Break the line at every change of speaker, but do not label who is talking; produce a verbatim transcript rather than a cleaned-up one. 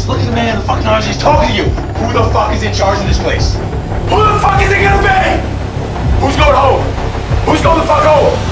Look at the man in the fucking orange. He's talking to you. Who the fuck is in charge of this place?
Who the fuck is it gonna be? Who's going home? Who's going the fuck home?